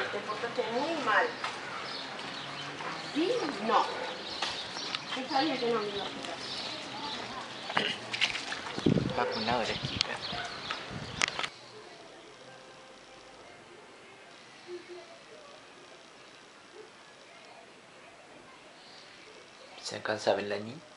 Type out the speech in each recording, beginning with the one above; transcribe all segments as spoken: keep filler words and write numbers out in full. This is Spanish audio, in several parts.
te portaste muy mal. ¿Sí? No. Yo sabía que no me ibas a hacer. Vacunado eres, chica. ¿Se alcanza a ver la niña?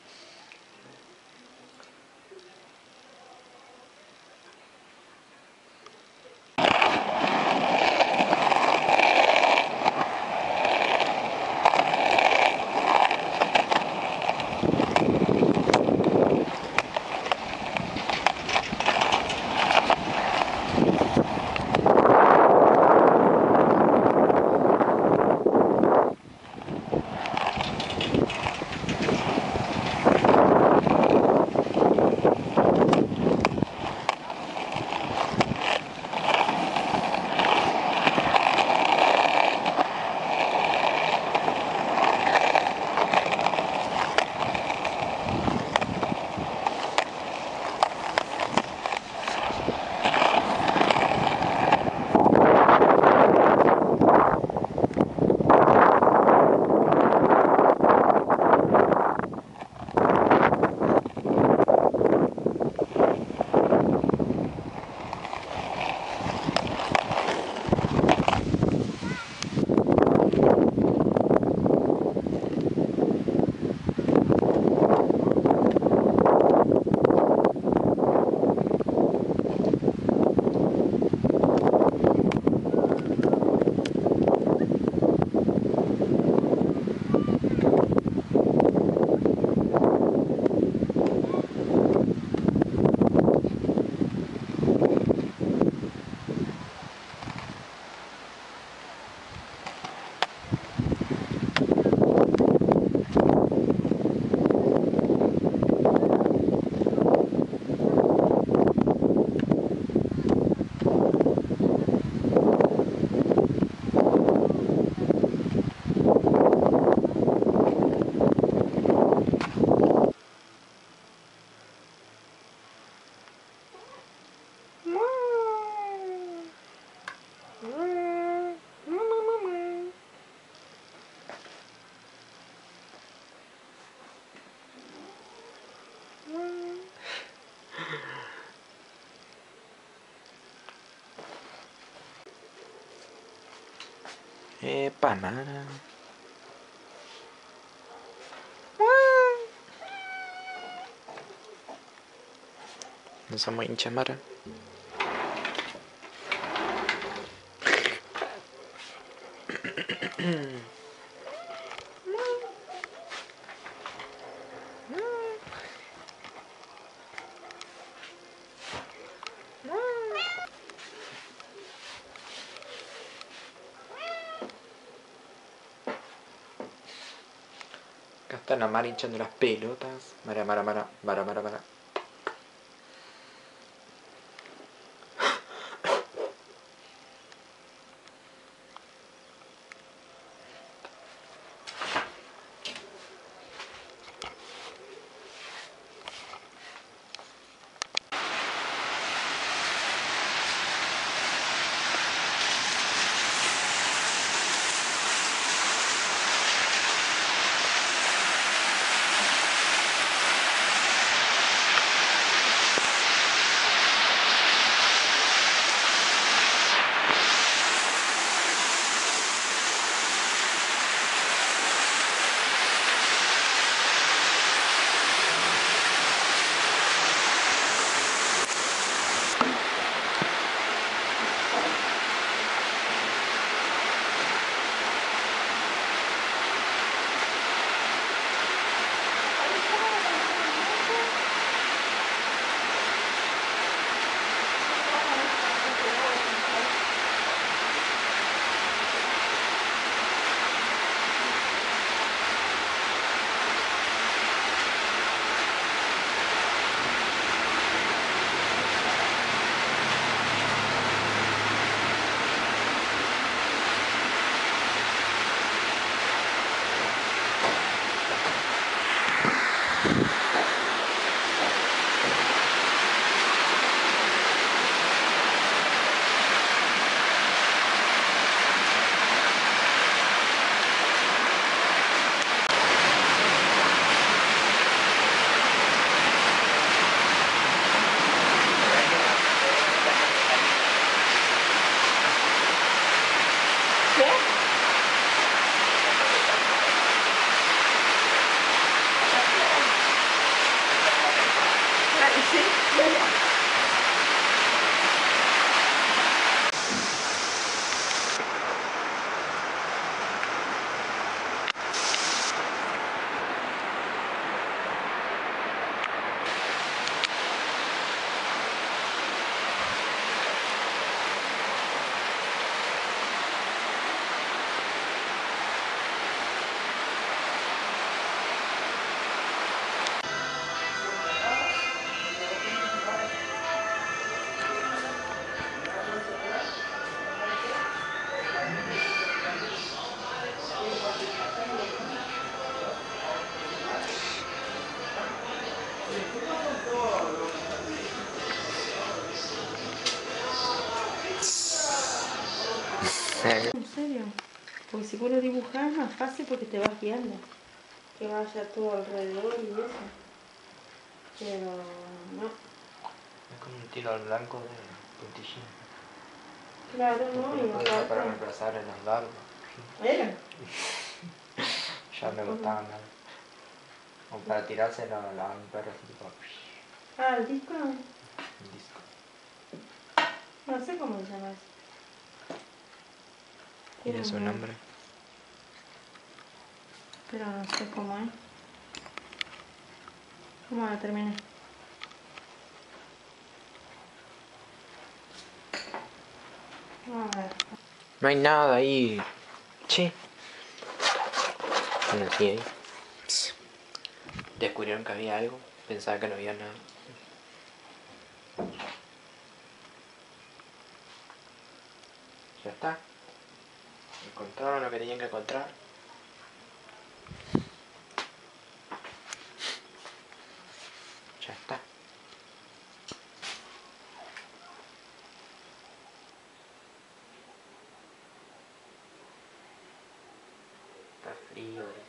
Eh, pana. No somos hinchas, Mara. Acá está la Mara hinchando las pelotas. Mara, Mara, Mara, Mara, Mara, Mara. en serio. Porque si vos lo dibujás es más fácil porque te vas guiando. Que vaya todo alrededor y eso. Pero no. Es como un tiro al blanco de puntillín. Claro, no. Porque Y lo puedo usar para aparte... reemplazar en los dardos. ¿Era? Ya me gustaba más. O para tirárselo a la- a un perro así tipo. Ah, el disco. Un disco. No sé cómo se llama eso. Tiene su un- nombre. Pero no sé cómo es. ¿Cómo la terminé? A ver. No hay nada ahí. Che. No, sí, ahí. Pss. Descubrieron que había algo. Pensaba que no había nada. Ya está. Encontraron lo que tenían que encontrar. Ya está. Está frío. eh.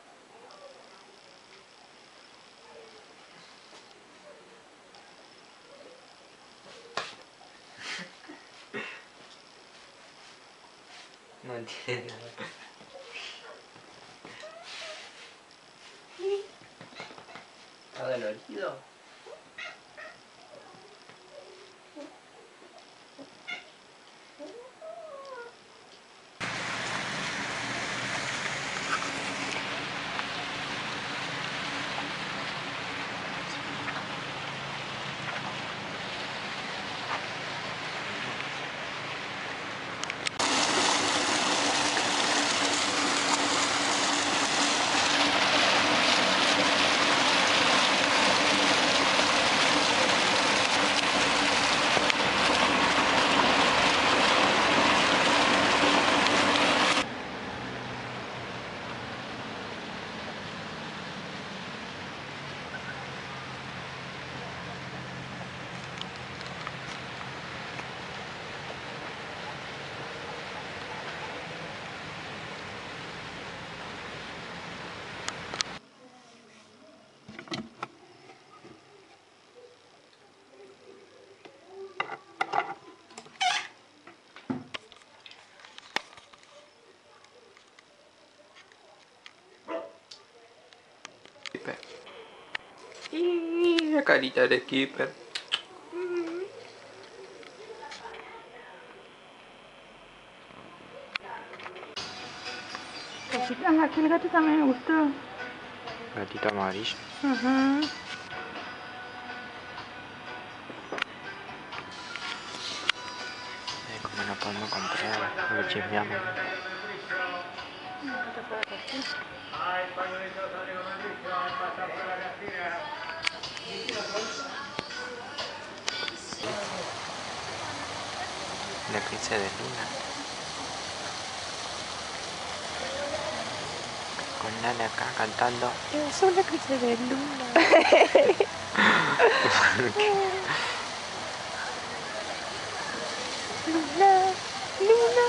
No entiendo. ¿Está dolorido? Y la carita de Skipper. Cositas, aquel gato también me gustó. Gatito amarillo. Ajá. Eh, como no podemos comprar, lo chismeamos. Un eclipse de luna. Con Nana acá cantando. Es un eclipse de luna. Luna, luna.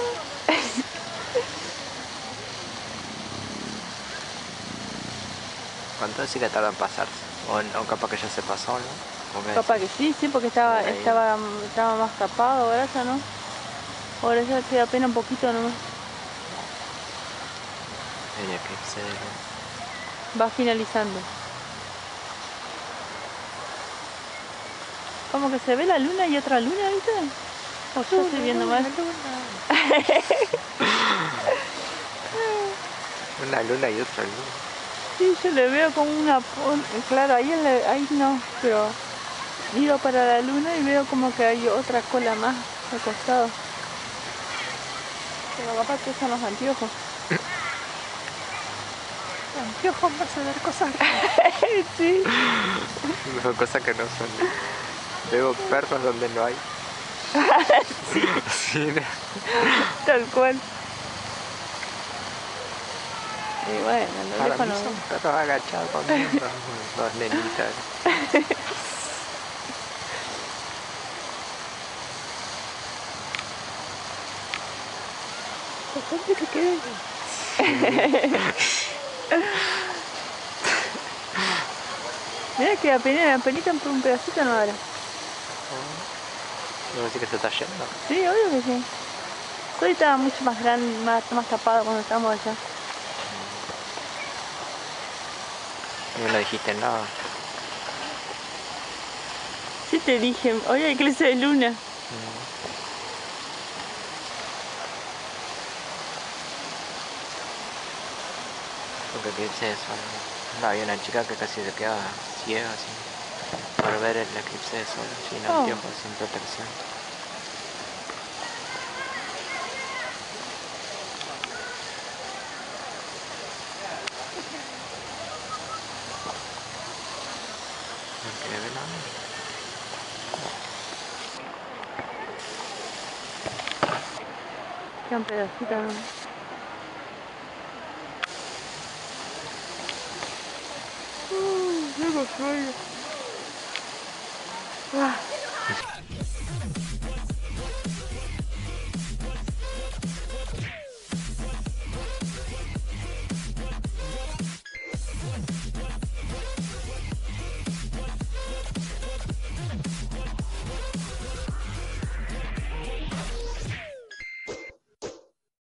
¿Cuánto decir que tarda en pasarse? O, o capaz que ya se pasó, ¿no? ¿O qué Capaz decís? que sí, sí, porque estaba, Ahí. estaba, estaba más tapado, ahora ya no. Ahora ya queda apenas un poquito nomás. El eclipse de luna. Va finalizando. Como que se ve la luna y otra luna, ¿viste? O yo estoy viendo mal. Una luna y otra luna. Sí, yo le veo como una... Claro, ahí, en la- ahí no, pero miro para la luna y veo como que hay otra cola más al costado. Pero capaz que son los anteojos. Anteojos me hace ver cosas. Sí. Son cosas que no son. Veo perros donde no hay. Sí, no. Tal cual. Y bueno, lo Para dejo mí no. son perros agachados comiendo. Dos nenitas. Bastante que quede. Mira que apenas, apenas por un pedacito no ahora. ¿No decir que se está yendo? Sí, obvio que sí. Hoy estaba mucho más grande, más, más tapado cuando estábamos allá. No le dijiste nada. Sí te dije, hoy hay eclipse de luna. Mm. Porque eclipse de sol. No, había una chica que casi se quedaba ciega así para ver el eclipse de sol sin Oh. anteojos, sin protección. No quiere ver nada. Queda un pedacito, ¿no? Uh, tengo sueño. Ah.